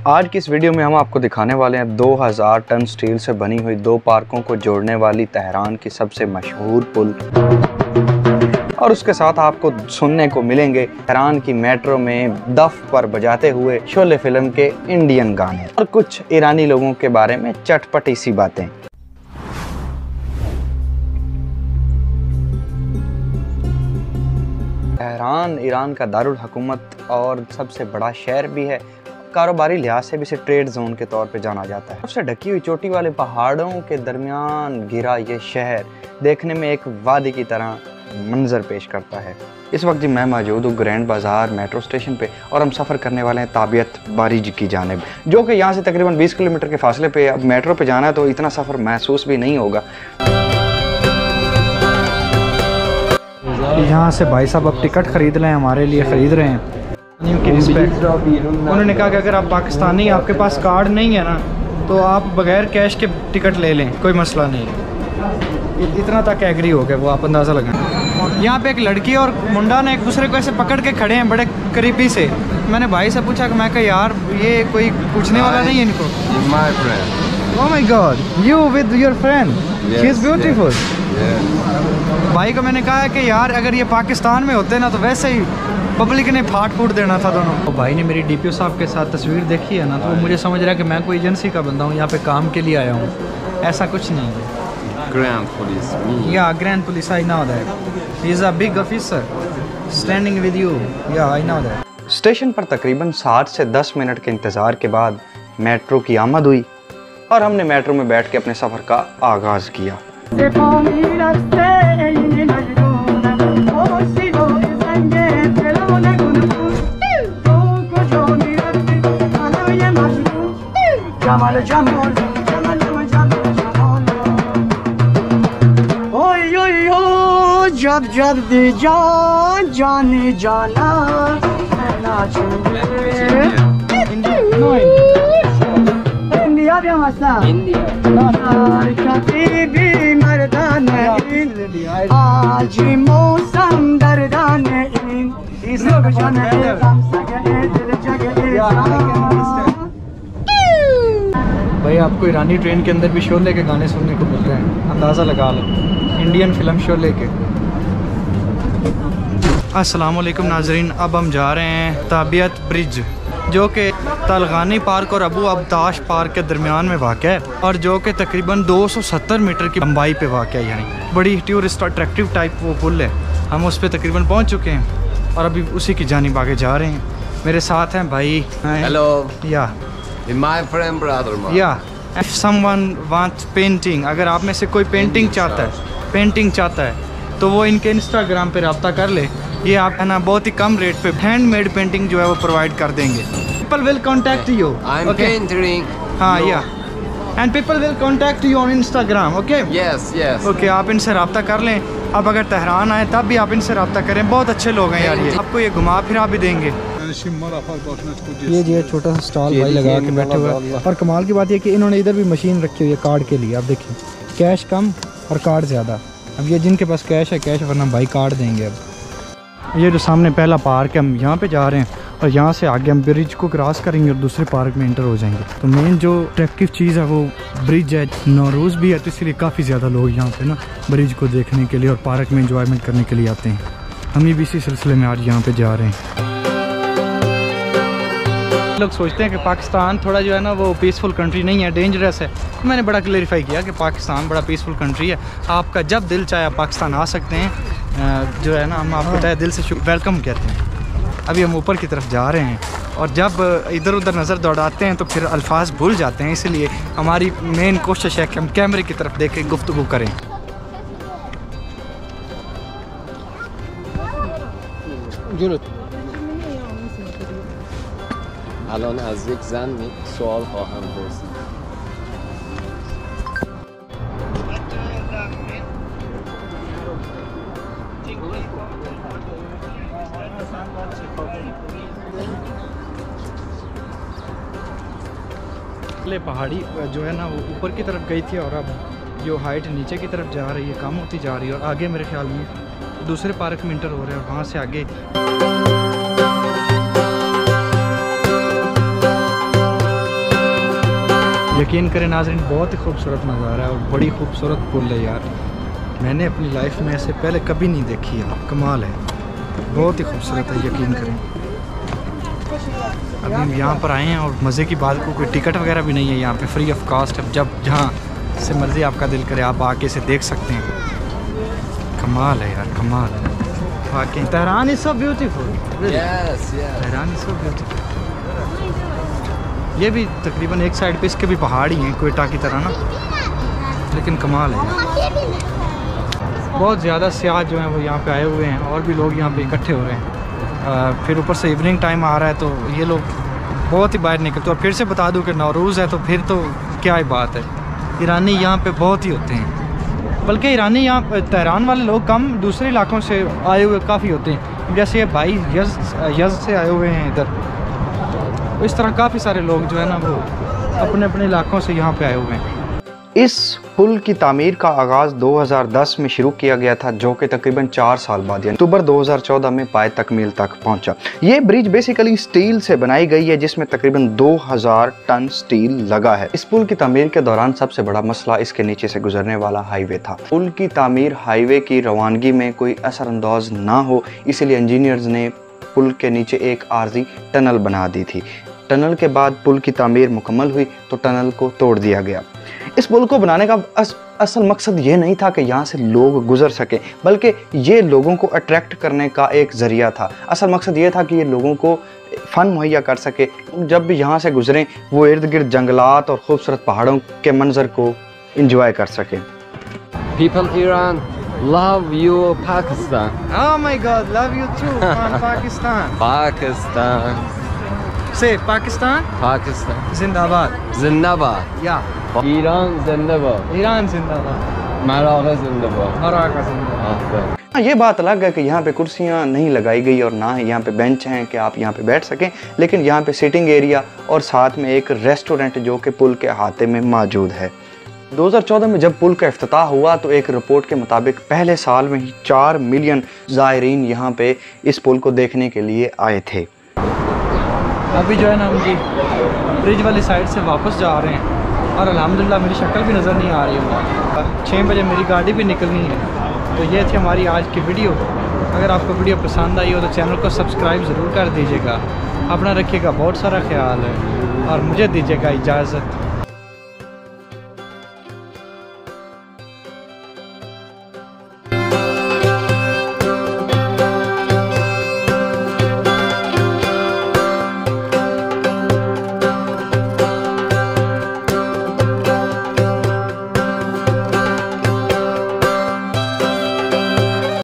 आज की इस वीडियो में हम आपको दिखाने वाले हैं 2000 टन स्टील से बनी हुई दो पार्कों को जोड़ने वाली तेहरान की सबसे मशहूर पुल, और उसके साथ आपको सुनने को मिलेंगे तेहरान की मेट्रो में दफ पर बजाते हुए शोले फिल्म के इंडियन गाने और कुछ ईरानी लोगों के बारे में चटपटी सी बातें। तेहरान ईरान का दारुल हुकूमत और सबसे बड़ा शहर भी है। कारोबारी लिहाज से भी इसे ट्रेड जोन के तौर पे जाना जाता है। सबसे ढकी हुई चोटी वाले पहाड़ों के दरमियान घिरा ये शहर देखने में एक वादी की तरह मंजर पेश करता है। इस वक्त जी मैं मौजूद हूँ ग्रैंड बाजार मेट्रो स्टेशन पे और हम सफ़र करने वाले हैं ताबियत बारिज की जानिब, जो कि यहाँ से तकरीबन 20 किलोमीटर के फासले पे। अब मेट्रो पे जाना है तो इतना सफ़र महसूस भी नहीं होगा। यहाँ से भाई साहब अब टिकट ख़रीद लें, हमारे लिए ख़रीद रहे हैं की रिस्पेक्ट। उन्होंने कहा कि अगर आप पाकिस्तानी आपके पास कार्ड नहीं है ना तो आप बगैर कैश के टिकट ले लें, कोई मसला नहीं है। इतना तक एग्री हो गया वो, आप अंदाज़ा लगाएं। यहाँ पे एक लड़की और मुंडा ने एक दूसरे को ऐसे पकड़ के खड़े हैं बड़े करीबी से। मैंने भाई से पूछा कि मैं कहा यार ये कोई पूछने वाला नहीं है इनको। Oh my god, you with your friend, she is beautiful. भाई को मैंने कहा है कि यार अगर ये पाकिस्तान में होते ना तो वैसे ही पब्लिक ने फाट फूट देना था दोनों। तो भाई ने मेरी डीपीओ साहब के साथ तस्वीर देखी है ना, तो वो मुझे समझ रहा है कि मैं कोई एजेंसी का बंदा हूँ, यहाँ पे काम के लिए आया हूँ। ऐसा कुछ नहीं है। ग्रैंड पुलिस, या grand police, I know that he is a big officer standing with you, yeah I know that. Station पर तकरीबन 7 से 10 मिनट के इंतज़ार के बाद मेट्रो की आमद हुई और हमने मेट्रो में बैठ के अपने सफ़र का आगाज़ किया। जब जब दी जान जाने जाना इंडिया भी मसला भी मर्दान आज मौसम दर्दान भाई आपको ईरानी ट्रेन के अंदर भी शोले के गाने सुनने को मिल रहे हैं, अंदाज़ा लगा लो। इंडियन फिल्म शोले के। अस्सलाम वालेकुम नाजरीन, अब हम जा रहे हैं ताबियत ब्रिज, जो कि तलगानी पार्क और अबू अब्ताश पार्क के दरमियान में वाक़ है और जो कि तकरीबन 270 मीटर की लंबाई पे वाक़ है। यानी बड़ी टूरिस्ट अट्रैक्टिव टाइप वो पुल है। हम उस पर तकरीबन पहुँच चुके हैं और अभी उसी की जानिब आगे जा रहे हैं। मेरे साथ हैं भाई। Hello. Yeah my friend brother. Yeah if someone wants painting, अगर आप में से कोई पेंटिंग चाहता है तो वो इनके इंस्टाग्राम पे रब्ता कर ले। ये आप है ना बहुत ही कम रेट पे हैंडमेड पेंटिंग जो है वो प्रोवाइड कर देंगे। People will contact you. I am painting. हाँ yeah and people will contact you on Instagram. Okay yes yes okay, आप इनसे रब्ता कर लें। अब अगर तेहरान आए तब भी आप इनसे रब्ता करें, बहुत अच्छे लोग हैं यार। ये आपको ये घुमा फिरा भी देंगे। ये जो छोटा सा स्टॉल भाई लगा के बैठे हुए हैं। और कमाल की बात ये कि इन्होंने इधर भी मशीन रखी हुई है कार्ड के लिए। आप देखिए कैश कम और कार्ड ज़्यादा। अब ये जिनके पास कैश है कैश, वरना भाई कार्ड देंगे। अब ये जो सामने पहला पार्क है, हम यहाँ पे जा रहे हैं और यहाँ से आगे हम ब्रिज को क्रॉस करेंगे और दूसरे पार्क में एंटर हो जाएंगे। तो मेन जो अट्रैक्टिव चीज़ है वो ब्रिज है। नौरोज़ भी है तो इसलिए काफ़ी ज़्यादा लोग यहाँ पे ना ब्रिज को देखने के लिए और पार्क में इंजॉयमेंट करने के लिए आते हैं। हम भी इसी सिलसिले में आज यहाँ पे जा रहे हैं। लोग सोचते हैं कि पाकिस्तान थोड़ा जो है ना वो पीसफुल कंट्री नहीं है, डेंजरस है। तो मैंने बड़ा क्लेरिफाई किया कि पाकिस्तान बड़ा पीसफुल कंट्री है। आपका जब दिल चाहे आप पाकिस्तान आ सकते हैं। जो है ना हम आपको तहे दिल से वेलकम कहते हैं। अभी हम ऊपर की तरफ जा रहे हैं और जब इधर उधर नज़र दौड़ाते हैं तो फिर अल्फाज भूल जाते हैं, इसलिए हमारी मेन कोशिश है कि हम कैमरे की तरफ देख के गुफ्तगू करें। الان از یک زن سوال خواهم پرسید. पहाड़ी जो है ना वो ऊपर की तरफ गई थी और अब जो हाइट नीचे की तरफ जा रही है, कम होती जा रही है। और आगे मेरे ख्याल में दूसरे पार्क में इंटर हो रहे हैं और वहाँ से आगे यकीन करें नाज़रीन, बहुत ही खूबसूरत नज़ारा है और बड़ी खूबसूरत पुल है यार। मैंने अपनी लाइफ में ऐसे पहले कभी नहीं देखी है, कमाल है, बहुत ही खूबसूरत है, यकीन करें। अभी हम यहाँ पर आए हैं और मज़े की बात को, कोई टिकट वगैरह भी नहीं है यहाँ पे, फ्री ऑफ कास्ट है। जब जहाँ से मर्ज़ी आपका दिल करे आप आके इसे देख सकते हैं। कमाल है यार, कमाल है वाकई। Tehran is so beautiful. Tehran is so beautiful. ये भी तकरीबन एक साइड पे इसके भी पहाड़ ही हैं क्वेटा की तरह ना, लेकिन कमाल है। बहुत ज़्यादा सियाह जो हैं वो यहाँ पे आए हुए हैं और भी लोग यहाँ पे इकट्ठे हो रहे हैं। फिर ऊपर से इवनिंग टाइम आ रहा है तो ये लोग बहुत ही बाहर निकलते। और फिर से बता दूँ कि नौरूज़ है तो फिर तो क्या ही बात है, ईरानी यहाँ पे बहुत ही होते हैं। बल्कि ईरानी यहाँ तेहरान वाले लोग कम, दूसरे इलाकों से आए हुए काफ़ी होते हैं। जैसे ये भाई यज़ से आए हुए हैं इधर, इस तरह काफ़ी सारे लोग जो है ना वो अपने अपने इलाकों से यहाँ पे आए हुए हैं। इस पुल की तामीर का आगाज़ 2010 में शुरू किया गया था, जो कि तकरीबन 4 साल बाद यानी अक्टूबर 2014 में पाए तकमील तक पहुंचा। ये ब्रिज बेसिकली स्टील से बनाई गई है, जिसमें तकरीबन 2000 टन स्टील लगा है। इस पुल की तामीर के दौरान सबसे बड़ा मसला इसके नीचे से गुजरने वाला हाईवे था। पुल की तामीर हाईवे की रवानगी में कोई असरअंदाज ना हो, इसलिए इंजीनियर्स ने पुल के नीचे एक आर्जी टनल बना दी थी। टनल के बाद पुल की तामीर मुकम्मल हुई तो टनल को तोड़ दिया गया। इस पुल को बनाने का असल मकसद ये नहीं था कि यहाँ से लोग गुजर सकें, बल्कि ये लोगों को अट्रैक्ट करने का एक ज़रिया था। असल मकसद ये था कि ये लोगों को फ़न मुहैया कर सके। जब भी यहाँ से गुजरें वो इर्द गिर्द जंगलात और ख़ूबसूरत पहाड़ों के मंजर को इंजॉय कर सकें। People Iran love you, Pakistan. Oh my God, love you too, man, Pakistan. Pakistan. Say Pakistan. Pakistan. Zindabad. Zindabad. Yeah. Iran Zindabad. Iran जिंदाबाद। Maragha Zindabad. मराका जिंदाबाद। हाँ, ये बात अलग है कि यहाँ पे कुर्सियाँ नहीं लगाई गई और ना ही यहाँ पे बेंच हैं कि आप यहाँ पे बैठ सकें, लेकिन यहाँ पे सिटिंग एरिया और साथ में एक रेस्टोरेंट जो कि पुल के अहाते में मौजूद है। 2014 में जब पुल का इफ्तिताह हुआ तो एक रिपोर्ट के मुताबिक पहले साल में ही 4 मिलियन ज़ायरीन यहाँ पे इस पुल को देखने के लिए आए थे। अभी जो है ना हम जी ब्रिज वाली साइड से वापस जा रहे हैं और अल्हम्दुलिल्लाह मेरी शक्ल भी नज़र नहीं आ रही है। 6 बजे मेरी गाड़ी भी निकलनी है। तो ये थी हमारी आज की वीडियो। अगर आपको वीडियो पसंद आई हो तो चैनल को सब्सक्राइब ज़रूर कर दीजिएगा। अपना रखिएगा बहुत सारा ख्याल है और मुझे दीजिएगा इजाज़त।